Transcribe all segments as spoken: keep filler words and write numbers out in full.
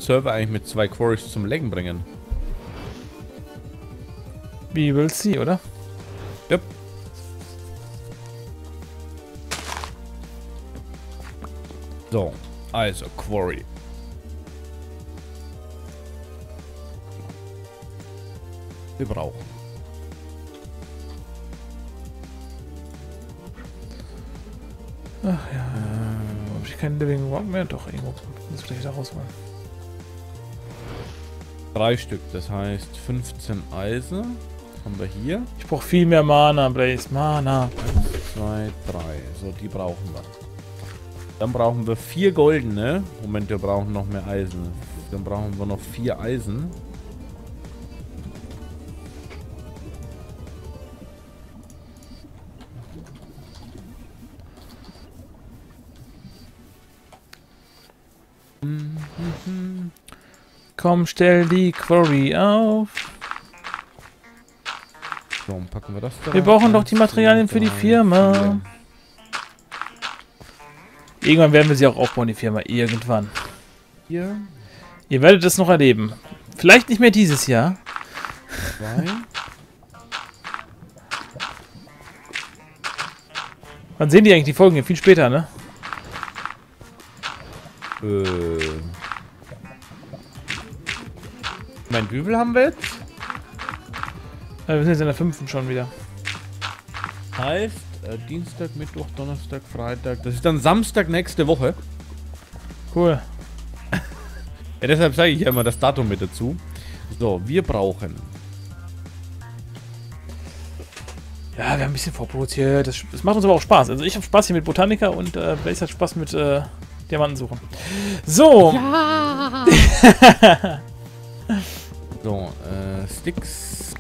Server eigentlich mit zwei Quarries zum Lecken bringen. Wie will sie, oder? Yep. So, also Quarry. Wir brauchen. Ach ja. Ähm, Habe ich keinen Living Rock mehr? Doch, irgendwo. Muss ich da rausholen. Drei Stück, das heißt fünfzehn Eisen. Haben wir hier. Ich brauche viel mehr Mana, Blaze. Mana. eins, zwei, drei. So, die brauchen wir. Dann brauchen wir vier goldene. Moment, wir brauchen noch mehr Eisen. Dann brauchen wir noch vier Eisen. Komm, stell die Quarry auf. So, und packen wir das da. Wir brauchen doch die Materialien für die Firma. Irgendwann werden wir sie auch aufbauen, die Firma. Irgendwann. Hier. Ihr werdet es noch erleben. Vielleicht nicht mehr dieses Jahr. Zwei. Wann sehen die eigentlich die Folgen hier? Viel später, ne? Äh. Mein, wie viel haben wir jetzt? Äh, wir sind jetzt in der fünften schon wieder. Heißt, äh, Dienstag, Mittwoch, Donnerstag, Freitag. Das ist dann Samstag nächste Woche. Cool. Ja, deshalb sage ich ja immer das Datum mit dazu. So, wir brauchen. Ja, wir haben ein bisschen vorproduziert. Das, das macht uns aber auch Spaß. Also ich habe Spaß hier mit Botanica und äh, Blaze hat Spaß mit äh, Diamanten suchen. So. Ja. So, äh, Sticks.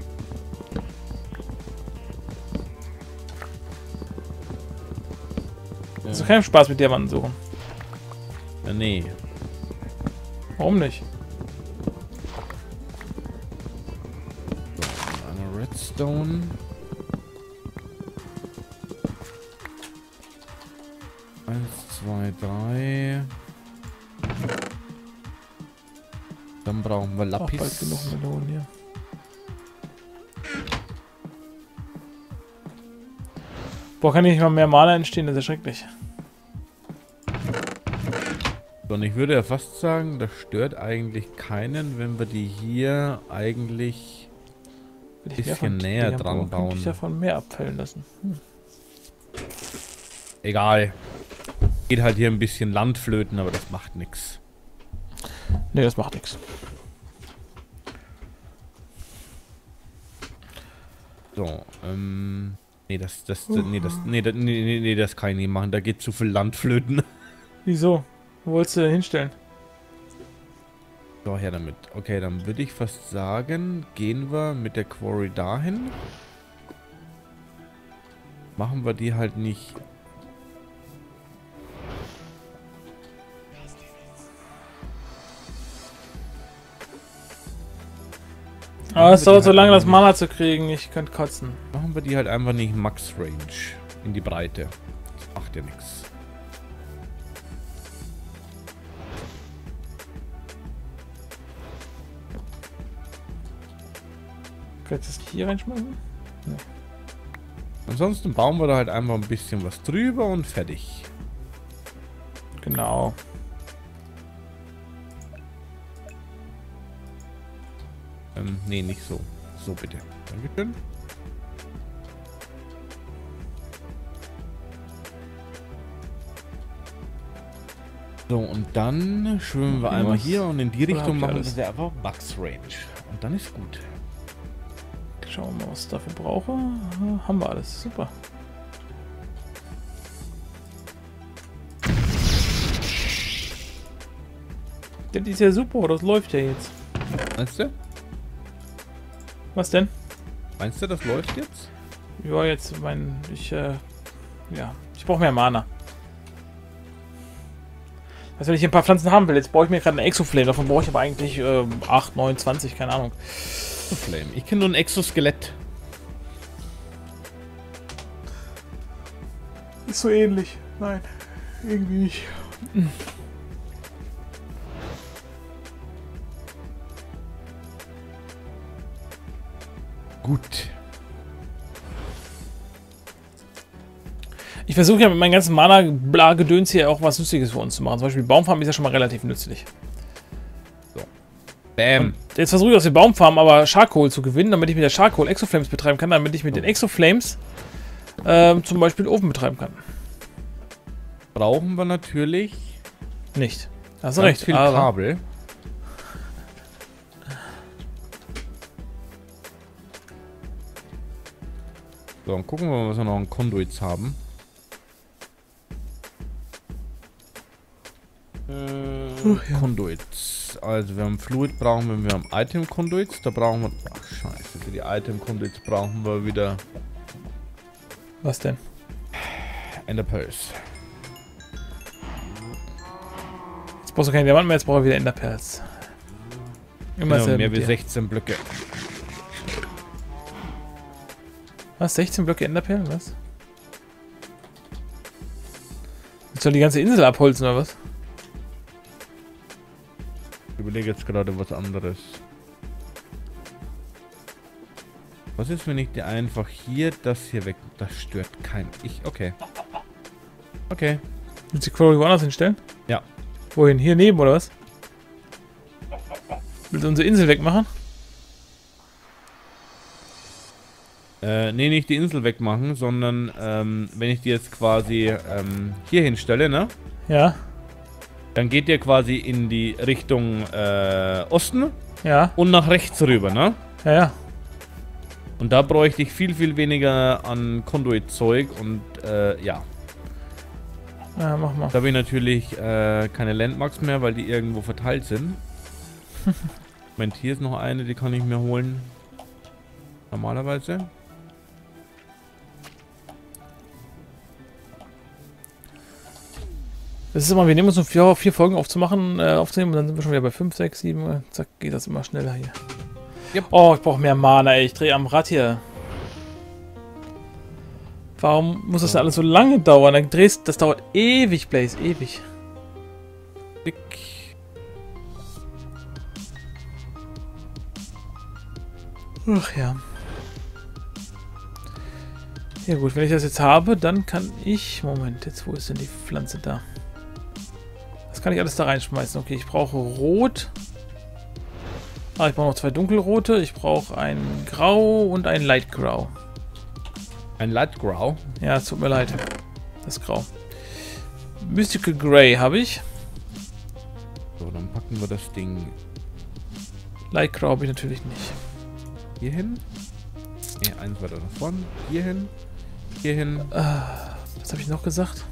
Hast du keinen Spaß mit Diamanten suchen? Äh, nee. Warum nicht? So, eine Redstone. Eins, zwei, drei. Dann brauchen wir Lapis. Auch bald genug Melonen hier. Boah, kann hier nicht mal mehr Mana entstehen? Das ist ja schrecklich. Und ich würde ja fast sagen, das stört eigentlich keinen, wenn wir die hier eigentlich ein bisschen näher dran bauen. Könnte ich davon mehr abfällen lassen. Hm. Egal. Geht halt hier ein bisschen Landflöten, aber das macht nichts. Ne, das macht nichts. So, ähm... Nee, das, das, uh. nee, das, nee, das, nee, nee, nee, das kann ich nicht machen. Da geht zu viel Landflöten. Wieso? Wo wolltest du denn hinstellen? So, her damit. Okay, dann würde ich fast sagen, gehen wir mit der Quarry dahin. Machen wir die halt nicht... Aber es dauert so lange, das Mana zu kriegen. Ich könnte kotzen. Machen wir die halt einfach nicht Max Range in die Breite. Das macht ja nichts. Kannst du das hier reinschmeißen? Nee. Ansonsten bauen wir da halt einfach ein bisschen was drüber und fertig. Genau. Ähm, nee, nicht so. So bitte. Dankeschön. So, und dann schwimmen wir okay, einmal was? hier und in die Richtung machen alles? wir einfach Max Range. Und dann ist gut. Schauen wir mal, was ich dafür brauche. Haben wir alles. Super. Das ist ja super. Das läuft ja jetzt. Meinst du? Was denn? Meinst du, das läuft jetzt? Ja, jetzt mein... Ich, äh... Ja. Ich brauche mehr Mana. Also wenn ich ein paar Pflanzen haben will, jetzt brauche ich mir gerade eine Exoflame. Davon brauche ich aber eigentlich äh, acht, neun, zwanzig, keine Ahnung. Flame. Ich kenne nur ein Exoskelett. Ist so ähnlich. Nein, irgendwie nicht. Gut. Ich versuche ja mit meinem ganzen Mana-Bla-Gedöns hier auch was Nützliches für uns zu machen. Zum Beispiel Baumfarm ist ja schon mal relativ nützlich. So. Bam. Und jetzt versuche ich aus der Baumfarm aber Charcoal zu gewinnen, damit ich mit der Charcoal Exoflames betreiben kann, damit ich mit den Exoflames ähm, zum Beispiel Ofen betreiben kann. Brauchen wir natürlich nicht. Hast du ganz recht. viel aber Kabel. So, dann gucken wir mal, was wir noch an Conduits haben. Äh, ja. Conduits. Also wir haben Fluid brauchen wir, wir haben Item Conduits. Da brauchen wir... Ach scheiße, für die Item Conduits brauchen wir wieder... Was denn? Enderpearls. Jetzt brauchst du keinen Diamant mehr, jetzt brauche ich wieder Enderperls. Immer Genau, dasselbe mehr mit wie dir. sechzehn Blöcke. Was? sechzehn Blöcke Enderperlen? Was? Willst du die ganze Insel abholzen oder was? Ich überlege jetzt gerade was anderes. Was ist, wenn ich dir einfach hier das hier weg... Das stört kein... Ich... Okay. Okay. Willst du die Quarry woanders hinstellen? Ja. Wohin? Hier neben oder was? Willst du unsere Insel wegmachen? Äh, nee, nicht die Insel wegmachen, sondern ähm, wenn ich die jetzt quasi ähm, hier hinstelle, ne? Ja. Dann geht der quasi in die Richtung äh, Osten Ja. und nach rechts rüber, ne? Ja, ja. Und da bräuchte ich viel, viel weniger an Conduit-Zeug und äh, ja. Ja, mach mal. Da habe ich natürlich äh, keine Landmarks mehr, weil die irgendwo verteilt sind. Moment, hier ist noch eine, die kann ich mir holen. Normalerweise. Das ist immer, wir nehmen uns nur vier, vier Folgen aufzumachen, äh, aufzunehmen und dann sind wir schon wieder bei fünf, sechs, sieben. Zack, geht das immer schneller hier. Yep. Oh, ich brauche mehr Mana, ey. Ich drehe am Rad hier. Warum muss das denn alles so lange dauern? Dann drehst, das dauert ewig, Blaze, ewig. Dick. Ach ja. Ja gut, wenn ich das jetzt habe, dann kann ich... Moment, jetzt wo ist denn die Pflanze da? Das kann ich alles da reinschmeißen. Okay, ich brauche Rot. Ah, ich brauche noch zwei Dunkelrote. Ich brauche ein Grau und ein Light Grau. Ein Light Grau. Ja, es tut mir leid. Das ist Grau. Mystical Grey habe ich. So, dann packen wir das Ding Light Grau habe ich natürlich nicht. hier hin. Ne, eins weiter nach vorne. Hier hin. Hier hin. Äh, was habe ich noch gesagt?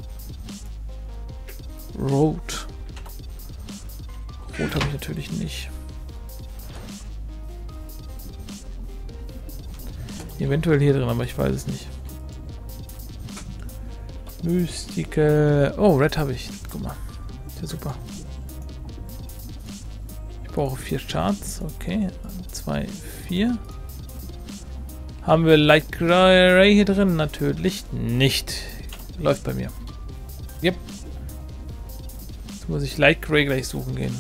Rot. Rot habe ich natürlich nicht. Eventuell hier drin, aber ich weiß es nicht. Mystical. Oh, Red habe ich. Guck mal. Ist ja super. Ich brauche vier Charts. Okay. Zwei, vier. Haben wir Light Grey hier drin? Natürlich nicht. Läuft bei mir. Yep. Jetzt muss ich Light Grey gleich suchen gehen.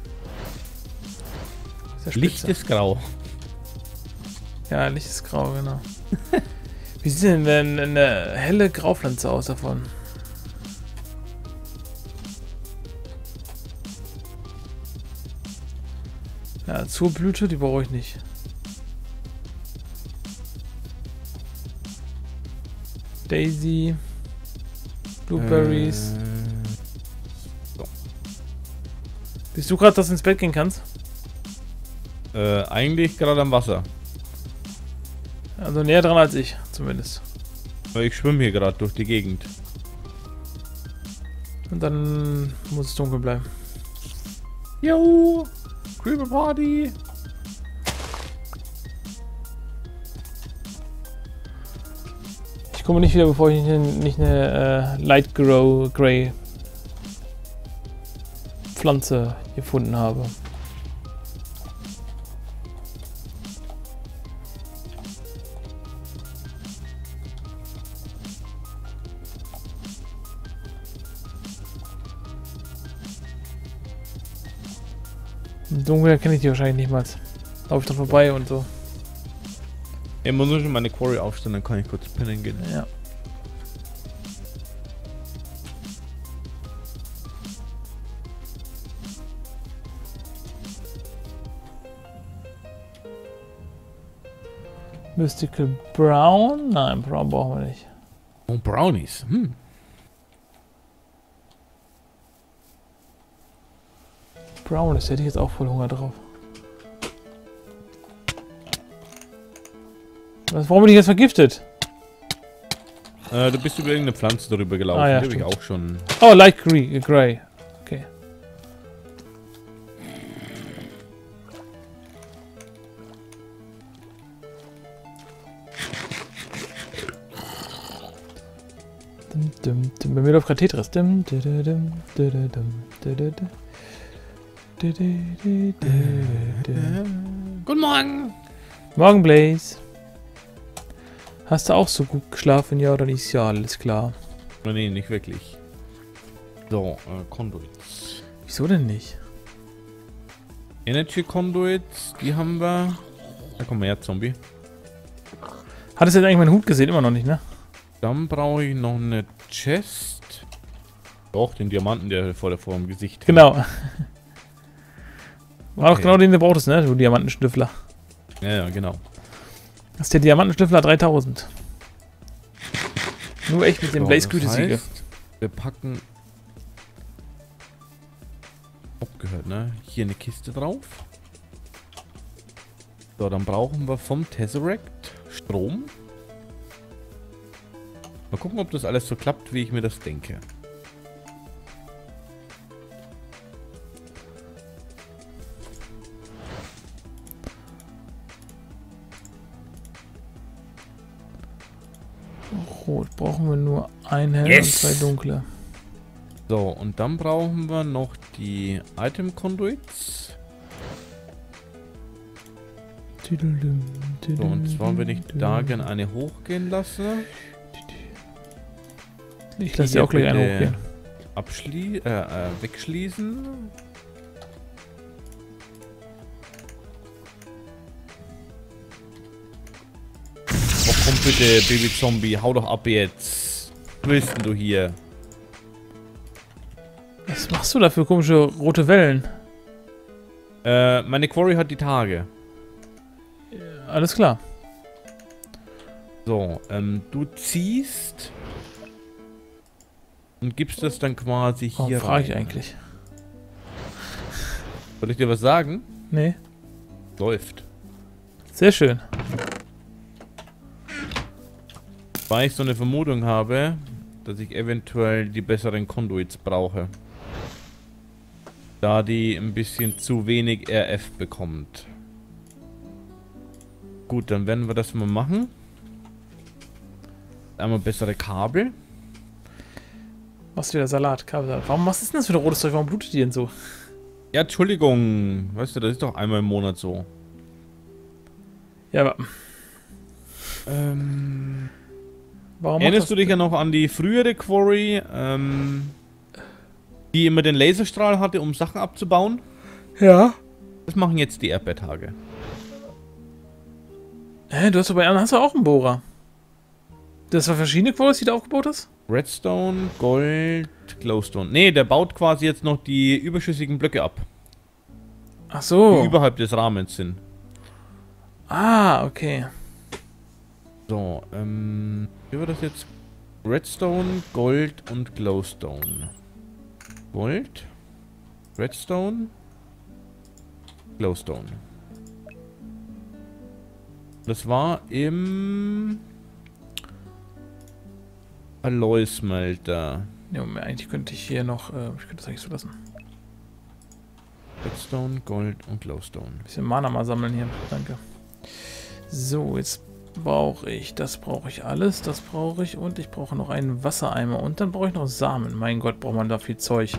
Ist ja Licht spitze. ist grau. Ja, Licht ist grau, genau. Wie sieht denn eine helle Graupflanze aus davon? Ja, zur Blüte, die brauche ich nicht. Daisy. Blueberries. Äh, Bist du gerade, dass du ins Bett gehen kannst? äh, eigentlich gerade am Wasser. Also näher dran als ich, zumindest. Weil ich schwimme hier gerade durch die Gegend. Und dann muss es dunkel bleiben. Yo! Creeper Party! Ich komme nicht wieder, bevor ich nicht, nicht eine äh, Light Grow Grey Pflanze gefunden habe. Im Dunkeln kenne ich die wahrscheinlich nicht mal. Laufe ich dann vorbei und so. Ich muss nur schon meine Quarry aufstellen, dann kann ich kurz pinnen gehen. Ja. Mystical Brown? Nein, Brown brauchen wir nicht. Oh, Brownies. Hm. Brown, das hätte ich jetzt auch voll Hunger drauf. Was, warum bin ich jetzt vergiftet? Äh, du bist über irgendeine Pflanze darüber gelaufen. Ah, ja, die habe ich auch schon. Oh, light grey. Grey. Okay. Dum, dum, dum. Bei mir läuft gerade Tetris. Dum, dum, dum, dum, dum, dum, dum, dum. Guten Morgen! Morgen, Blaze. Hast du auch so gut geschlafen, ja oder nicht? Ja, alles klar. Nee, nicht wirklich. So, äh, Conduits. Wieso denn nicht? Energy Conduits, die haben wir. Da komm mal her, Zombie. Hattest du jetzt eigentlich meinen Hut gesehen? Immer noch nicht, ne? Dann brauche ich noch eine Chest. Doch, den Diamanten, der vor der vor dem Gesicht. Genau. War Okay. doch genau den, du brauchtest, ne? Du Diamantenschnüffler. Ja, ja, genau. Das ist der Diamantenschnüffler dreitausend. Nur echt mit dem So, Blaze das Gütesiegel. heißt, wir packen. Abgehört, ne? Hier eine Kiste drauf. So, dann brauchen wir vom Tesseract Strom. Mal gucken, ob das alles so klappt, wie ich mir das denke. Rot brauchen wir nur ein hell Yes! und zwei dunkle. So, und dann brauchen wir noch die Item Conduits. So, und zwar würde ich da gerne eine hochgehen lassen. Ich lasse dir auch gleich eine hochgehen. Abschlie äh, äh, wegschließen. Oh, komm bitte, Baby Zombie, hau doch ab jetzt. Was willst denn du hier? Was machst du da für komische rote Wellen? Äh, meine Quarry hat die Tage. Alles klar. So, ähm, du ziehst und gibst das dann quasi hier Warum rein. frage ich eigentlich? Soll ich dir was sagen? Nee. Läuft. Sehr schön. Weil ich so eine Vermutung habe, dass ich eventuell die besseren Conduits brauche. Da die ein bisschen zu wenig R F bekommt. Gut, dann werden wir das mal machen. Einmal bessere Kabel. Machst du wieder Salat, Kabelsalat. Warum machst du denn das für ein rotes Zeug? Warum blutet die denn so? Ja, Entschuldigung. Weißt du, das ist doch einmal im Monat so. Ja, aber Ähm... warum macht Erinnerst das du dich ja noch an die frühere Quarry, ähm, die immer den Laserstrahl hatte, um Sachen abzubauen? Ja. Das machen jetzt die Erdbeertage. Hä, du hast doch bei anderen hast du auch einen Bohrer. Das war verschiedene Quotes, die du aufgebaut hast? Redstone, Gold, Glowstone. Nee, der baut quasi jetzt noch die überschüssigen Blöcke ab. Ach so. Die überhalb des Rahmens sind. Ah, okay. So, ähm, wie war das jetzt? Redstone, Gold und Glowstone. Gold, Redstone, Glowstone. Das war im Alloy-Smelter. Ja, eigentlich könnte ich hier noch, äh, ich könnte das eigentlich so lassen. Redstone, Gold und Glowstone. Ein bisschen Mana mal sammeln hier, danke. So, jetzt brauche ich, das brauche ich alles, das brauche ich und ich brauche noch einen Wassereimer und dann brauche ich noch Samen. Mein Gott, braucht man da viel Zeug.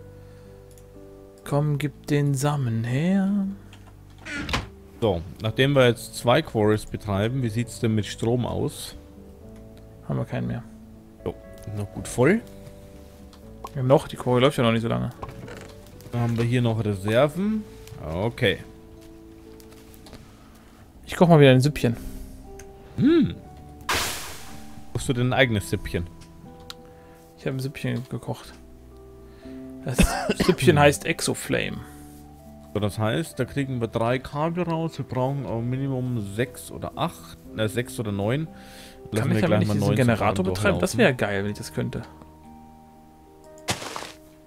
Komm, gib den Samen her. So, nachdem wir jetzt zwei Quarries betreiben, wie sieht es denn mit Strom aus? Haben wir keinen mehr. So, noch gut voll. Ja, noch, die Kohle läuft ja noch nicht so lange. Dann haben wir hier noch Reserven. Okay. Ich koche mal wieder ein Süppchen. Hm. Hast du denn ein eigenes Süppchen? Ich habe ein Süppchen gekocht. Das Süppchen heißt Exoflame. So, das heißt, da kriegen wir drei Kabel raus. Wir brauchen auch Minimum sechs oder acht, äh, sechs oder neun. Kann ich aber nicht diesen Generator betreiben? Das wäre geil, wenn ich das könnte.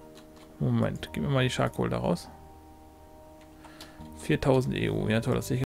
Moment, gib mir mal die Charcoal da raus. viertausend E U, ja toll, das sehe ich